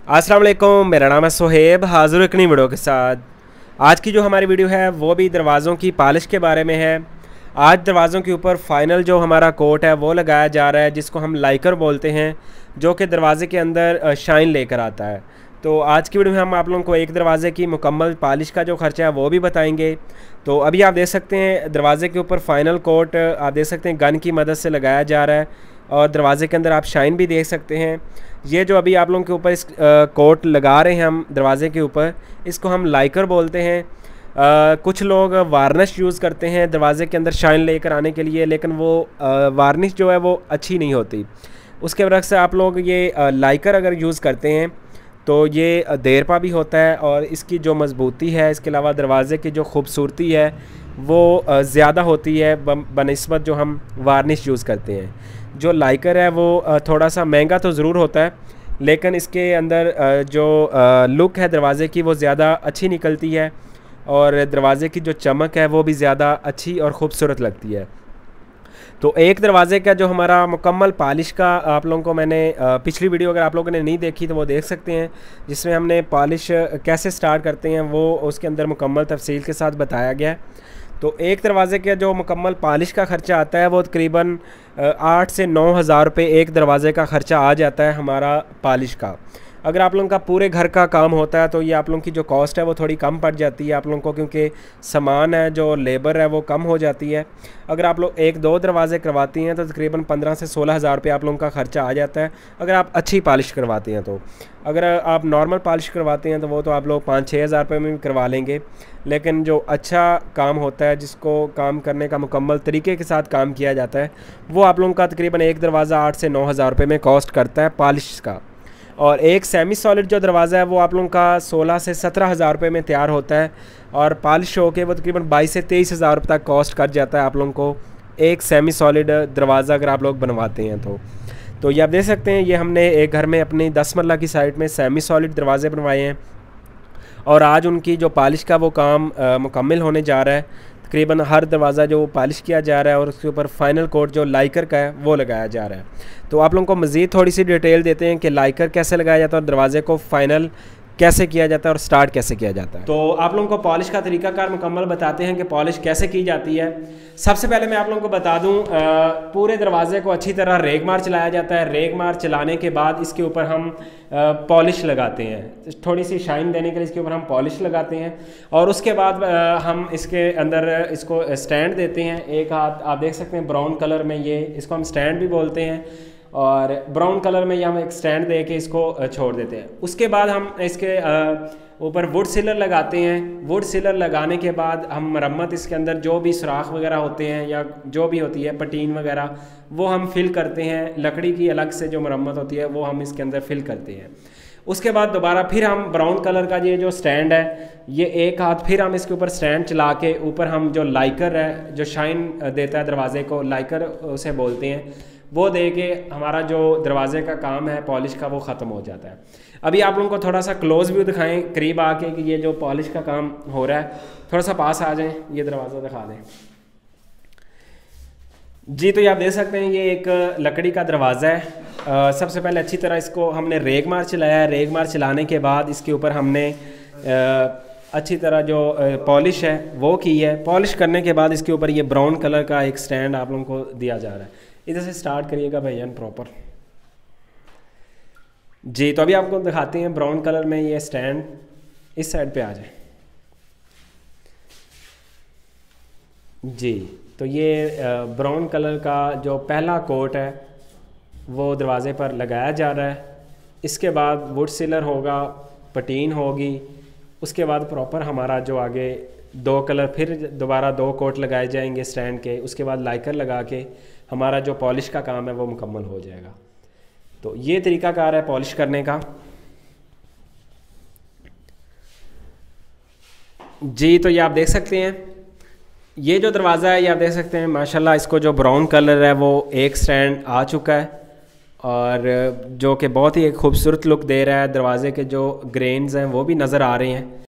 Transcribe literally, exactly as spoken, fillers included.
अस्सलाम वालेकुम, मेरा नाम है सोहेब। हाज़िर एक नई वीडियो के साथ। आज की जो हमारी वीडियो है वो भी दरवाज़ों की पॉलिश के बारे में है। आज दरवाज़ों के ऊपर फ़ाइनल जो हमारा कोट है वो लगाया जा रहा है, जिसको हम लाइकर बोलते हैं, जो कि दरवाज़े के अंदर शाइन लेकर आता है। तो आज की वीडियो में हम आप लोगों को एक दरवाज़े की मुकम्मल पॉलिश का जो ख़र्चा है वो भी बताएंगे। तो अभी आप देख सकते हैं दरवाज़े के ऊपर फ़ाइनल कोट आप देख सकते हैं गन की मदद से लगाया जा रहा है, और दरवाज़े के अंदर आप शाइन भी देख सकते हैं। ये जो अभी आप लोगों के ऊपर इस आ, कोट लगा रहे हैं हम दरवाज़े के ऊपर, इसको हम लाइकर बोलते हैं। आ, कुछ लोग वार्निश यूज़ करते हैं दरवाज़े के अंदर शाइन लेकर आने के लिए, लेकिन वो वार्निश जो है वो अच्छी नहीं होती। उसके वजह से आप लोग ये आ, लाइकर अगर यूज़ करते हैं तो ये देरपा भी होता है, और इसकी जो मजबूती है, इसके अलावा दरवाज़े की जो खूबसूरती है वो ज़्यादा होती है बनिस्बत जो हम वार्निश यूज़ करते हैं। जो लाइकर है वो थोड़ा सा महंगा तो ज़रूर होता है, लेकिन इसके अंदर जो लुक है दरवाज़े की वो ज़्यादा अच्छी निकलती है, और दरवाज़े की जो चमक है वो भी ज़्यादा अच्छी और ख़ूबसूरत लगती है। तो एक दरवाज़े का जो हमारा मुकम्मल पॉलिश का आप लोगों को मैंने पिछली वीडियो अगर आप लोगों ने नहीं देखी तो वो देख सकते हैं, जिसमें हमने पॉलिश कैसे स्टार्ट करते हैं वो उसके अंदर मुकम्मल तफसील के साथ बताया गया है। तो एक दरवाज़े का जो मुकम्मल पॉलिश का ख़र्चा आता है वो तकरीबन आठ से नौ हज़ार रुपये एक दरवाज़े का ख़र्चा आ जाता है हमारा पॉलिश का। अगर आप लोगों का पूरे घर का काम होता है तो ये आप लोगों की जो कॉस्ट है वो थोड़ी कम पड़ जाती है आप लोगों को, क्योंकि सामान है जो लेबर है वो कम हो जाती है। अगर आप लोग एक दो दरवाजे करवाती हैं तो तकरीबन पंद्रह से सोलह हज़ार रुपये आप लोगों का ख़र्चा आ जाता है, अगर आप अच्छी पॉलिश करवाते हैं तो। अगर आप नॉर्मल पॉलिश करवाते हैं तो वो तो आप लोग पाँच छः हज़ार रुपये में भी करवा लेंगे, लेकिन जो अच्छा काम होता है, जिसको काम करने का मुकम्मल तरीके के साथ काम किया जाता है, वो आप लोगों का तकरीबन एक दरवाज़ा आठ से नौ हज़ार रुपये में कॉस्ट करता है पॉलिश का। और एक सेमी सॉलिड जो दरवाज़ा है वो आप लोगों का सोलह से सत्रह हज़ार रुपये में तैयार होता है, और पॉलिश हो के वो तकरीबन बाईस से तेईस हज़ार रुपये तक कॉस्ट कर जाता है आप लोगों को एक सेमी सॉलिड दरवाज़ा अगर आप लोग बनवाते हैं तो। तो ये आप देख सकते हैं, ये हमने एक घर में अपनी दस मरला की साइड में सेमी सॉलिड दरवाज़े बनवाए हैं, और आज उनकी जो पॉलिश का वो काम मुकम्मल होने जा रहा है। तकरीबन हर दरवाज़ा जो पॉलिश किया जा रहा है और उसके ऊपर फ़ाइनल कोट जो लाइकर का है वो लगाया जा रहा है। तो आप लोगों को मज़ीद थोड़ी सी डिटेल देते हैं कि लाइकर कैसे लगाया जाता है और दरवाज़े को फ़ाइनल कैसे किया जाता है और स्टार्ट कैसे किया जाता है। तो आप लोगों को पॉलिश का तरीकाकार मुकम्मल बताते हैं कि पॉलिश कैसे की जाती है। सबसे पहले मैं आप लोगों को बता दूं, पूरे दरवाजे को अच्छी तरह रेग मार चलाया जाता है। रेग मार चलाने के बाद इसके ऊपर हम पॉलिश लगाते हैं, थोड़ी सी शाइन देने के लिए इसके ऊपर हम पॉलिश लगाते हैं, और उसके बाद हम इसके अंदर इसको स्टैंड देते हैं। एक हाथ आप देख सकते हैं ब्राउन कलर में, ये इसको हम स्टैंड भी बोलते हैं, और ब्राउन कलर में ये हम एक स्टैंड दे के इसको छोड़ देते हैं। उसके बाद हम इसके ऊपर वुड सिलर लगाते हैं। वुड सिलर लगाने के बाद हम मरम्मत इसके अंदर जो भी सुराख वगैरह होते हैं या जो भी होती है पटीन वगैरह वो हम फिल करते हैं। लकड़ी की अलग से जो मरम्मत होती है वो हम इसके अंदर फिल करते हैं। उसके बाद दोबारा फिर हम ब्राउन कलर का ये जो स्टैंड है, ये एक हाथ फिर हम इसके ऊपर स्टैंड चला के ऊपर हम जो लाइकर है जो शाइन देता है दरवाजे को, लाइकर उसे बोलते हैं, वो दे के हमारा जो दरवाजे का काम है पॉलिश का वो ख़त्म हो जाता है। अभी आप लोगों को थोड़ा सा क्लोज व्यू दिखाएं करीब आके कि ये जो पॉलिश का काम हो रहा है। थोड़ा सा पास आ जाएं, ये दरवाज़ा दिखा दें जी। तो ये आप देख सकते हैं ये एक लकड़ी का दरवाज़ा है। आ, सबसे पहले अच्छी तरह इसको हमने रेग मार चलाया है। रेग मार चलाने के बाद इसके ऊपर हमने आ, अच्छी तरह जो पॉलिश है वो की है। पॉलिश करने के बाद इसके ऊपर ये ब्राउन कलर का एक स्टैंड आप लोगों को दिया जा रहा है। इधर से स्टार्ट करिएगा भैया प्रॉपर जी। तो अभी आपको दिखाते हैं ब्राउन कलर में ये स्टैंड, इस साइड पे आ जाए जी। तो ये ब्राउन कलर का जो पहला कोट है वो दरवाज़े पर लगाया जा रहा है। इसके बाद वुड सिलर होगा, पटीन होगी, उसके बाद प्रॉपर हमारा जो आगे दो कलर फिर दोबारा दो कोट लगाए जाएंगे स्टैंड के। उसके बाद लाइकर लगा के हमारा जो पॉलिश का काम है वो मुकम्मल हो जाएगा। तो ये तरीकाकार है पॉलिश करने का जी। तो ये आप देख सकते हैं ये जो दरवाज़ा है ये आप देख सकते हैं माशाल्लाह, इसको जो ब्राउन कलर है वो एक स्टैंड आ चुका है, और जो कि बहुत ही एक खूबसूरत लुक दे रहा है। दरवाजे के जो ग्रेन्स हैं वो भी नज़र आ रहे हैं।